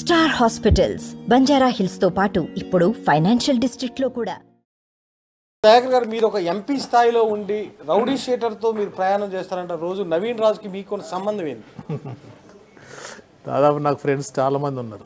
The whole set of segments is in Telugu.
స్టార్ హాస్పిటల్స్ బంజారా హిల్స్ తో పాటు ఇప్పుడు ఫైనాన్షియల్ డిస్ట్రిక్ట్ లో కూడా. దయాకర్ గారు, మీరు ఒక ఎంపీ స్థాయిలో ఉండి రౌడీ షీటర్తో మీరు ప్రయాణం చేస్తారంట. రోజు నవీన్ రాజుకి మీకు సంబంధం ఏంటి? దాదాపు నాకు ఫ్రెండ్స్ చాలామంది ఉన్నారు.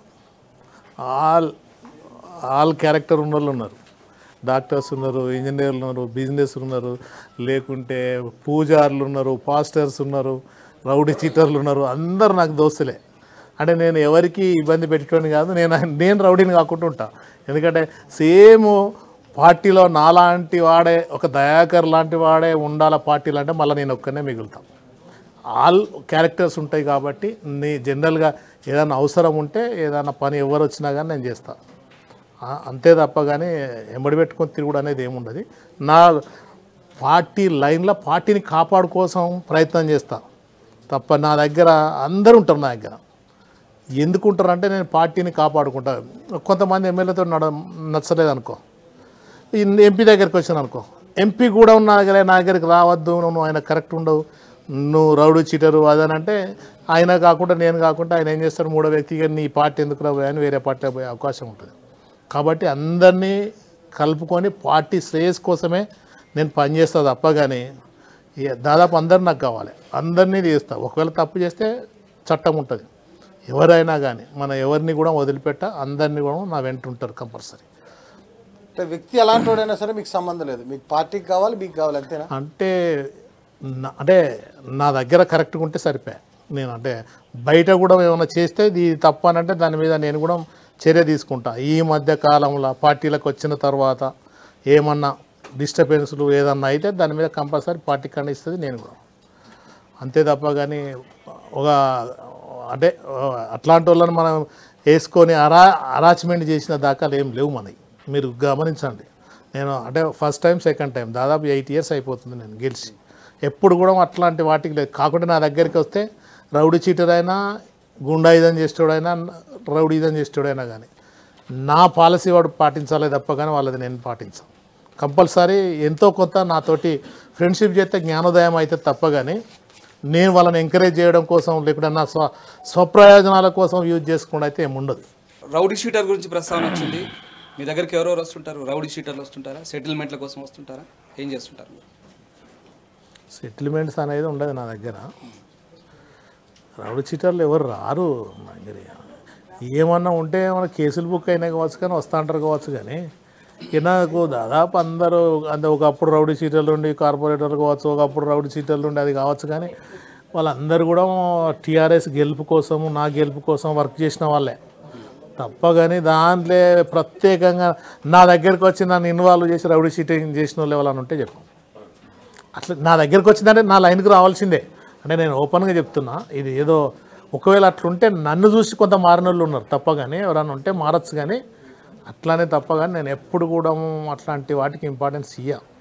ఆల్ క్యారెక్టర్ ఉన్న వాళ్ళు ఉన్నారు. డాక్టర్స్ ఉన్నారు, ఇంజనీర్లు ఉన్నారు, బిజినెస్ ఉన్నారు, లేకుంటే పూజారులు ఉన్నారు, పాస్టర్స్ ఉన్నారు, రౌడీ చీటర్లు ఉన్నారు. అందరు నాకు దోస్తులే. అంటే నేను ఎవరికి ఇబ్బంది పెట్టేటోని కాదు. నేను రౌడీని కాకుండా ఉంటా. ఎందుకంటే సేమ్ పార్టీలో నాలాంటి వాడే, ఒక దయాకర్ లాంటి వాడే ఉండాల పార్టీలు అంటే మళ్ళీ నేను ఒక్కనే మిగులుతాను. ఆల్ క్యారెక్టర్స్ ఉంటాయి కాబట్టి జనరల్గా ఏదైనా అవసరం ఉంటే ఏదైనా పని ఎవరు వచ్చినా కానీ నేను చేస్తాను. అంతే తప్ప కానీ ఎంబడి పెట్టుకొని తిరుగుడు అనేది ఏముండదు. నా పార్టీ లైన్లో పార్టీని కాపాడుకోసం ప్రయత్నం చేస్తాను తప్ప నా దగ్గర అందరూ ఉంటారు. నా దగ్గర ఎందుకు ఉంటారంటే నేను పార్టీని కాపాడుకుంటాను. కొంతమంది ఎమ్మెల్యేతో నచ్చలేదు అనుకో, ఎంపీ దగ్గరికి వచ్చాను అనుకో, ఎంపీ కూడా నా దగ్గరికి రావద్దు, నువ్వు ఆయన కరెక్ట్ ఉండవు, నువ్వు రౌడీ చీటరు అదని అంటే ఆయన కాకుండా నేను కాకుండా ఆయన ఏం చేస్తాడు, మూడో వ్యక్తిగా నీ పార్టీ ఎందుకు రాబోయే అని వేరే పార్టీలో పోయే అవకాశం ఉంటుంది. కాబట్టి అందరినీ కలుపుకొని పార్టీ శ్రేయస్ కోసమే నేను పనిచేస్తా తప్ప కానీ దాదాపు అందరు నాకు కావాలి, అందరినీ చేస్తా. ఒకవేళ తప్పు చేస్తే చట్టం ఉంటుంది. ఎవరైనా కానీ మన ఎవరిని కూడా వదిలిపెట్ట, అందరినీ కూడా నా వెంట ఉంటారు కంపల్సరీ. అంటే వ్యక్తి ఎలాంటి వాడైనా సరే మీకు సంబంధం లేదు, మీకు పార్టీకి కావాలి, మీకు కావాలి, అంతేనా? అంటే నా దగ్గర కరెక్ట్గా ఉంటే సరిపోయా. నేను అంటే బయట కూడా ఏమైనా చేస్తే ఇది తప్పు అని అంటే దాని మీద నేను కూడా చర్య తీసుకుంటా. ఈ మధ్య కాలంలో పార్టీలకు వచ్చిన తర్వాత ఏమన్నా డిస్టర్బెన్స్లు ఏదన్నా అయితే దాని మీద కంపల్సరీ పార్టీ ఖండిస్తుంది నేను కూడా. అంతే తప్ప కానీ ఒక అంటే అట్లాంటి వాళ్ళని మనం వేసుకొని అరాచ్మెంట్ చేసిన దాఖలు ఏం లేవు మనకి. మీరు గమనించండి. నేను అంటే ఫస్ట్ టైం సెకండ్ టైం దాదాపు 8 years అయిపోతుంది నేను గెలిచి. ఎప్పుడు కూడా అట్లాంటి వాటికి లేదు. కాకుండా నా దగ్గరికి వస్తే రౌడీ చీటర్ అయినా, గుండాయుధం చేసేవాడైనా, రౌడీయుధం చేసేవాడైనా కానీ నా పాలసీ వాడు పాటించాలి తప్ప కానీ వాళ్ళది నేను పాటించాను. కంపల్సరీ ఎంతో కొంత నాతోటి ఫ్రెండ్షిప్ చేస్తే జ్ఞానోదయం అయితే తప్ప కానీ నేను వాళ్ళని ఎంకరేజ్ చేయడం కోసం లేకుంటే నా స్వప్రయోజనాల కోసం యూజ్ చేసుకుండా అయితే ఏముండదు. రౌడీ షీటర్ గురించి ప్రస్తావన వచ్చింది. మీ దగ్గరికి ఎవరెవరు వస్తుంటారు? రౌడీ షీటర్లు వస్తుంటారా? సెటిల్మెంట్ల కోసం వస్తుంటారా? ఏం చేస్తుంటారు? సెటిల్మెంట్స్ అనేది ఉండదు నా దగ్గర. రౌడీ చీటర్లు ఎవరు రారు నా దగ్గర. ఏమన్నా ఉంటే ఏమన్నా కేసులు బుక్ అయినా కావచ్చు కానీ వస్తూ అంటారు కావచ్చు కానీ నాకు దాదాపు అందరూ అంటే ఒకప్పుడు రౌడీ చీటర్లు ఉండి కార్పొరేటర్లు కావచ్చు, ఒకప్పుడు రౌడీ చీటర్లు ఉండి అది కావచ్చు కానీ వాళ్ళందరూ కూడా టీఆర్ఎస్ గెలుపు కోసము, నా గెలుపు కోసం వర్క్ చేసిన వాళ్ళే తప్ప కానీ దాంట్లో ప్రత్యేకంగా నా దగ్గరికి వచ్చి నన్ను ఇన్వాల్వ్ చేసి రౌడీ షీటింగ్ చేసిన వాళ్ళు ఎవరైనా ఉంటే చెప్పు. అట్లా నా దగ్గరికి వచ్చిందంటే నా లైన్కి రావాల్సిందే. అంటే నేను ఓపెన్గా చెప్తున్నా. ఇది ఏదో ఒకవేళ అట్లుంటే నన్ను చూసి కొంత మారిన వాళ్ళు ఉన్నారు తప్ప కానీ ఎవరైనా ఉంటే మారచ్చు కానీ అట్లానే తప్ప కానీ నేను ఎప్పుడు కూడా అట్లాంటి వాటికి ఇంపార్టెన్స్ ఇయ్య.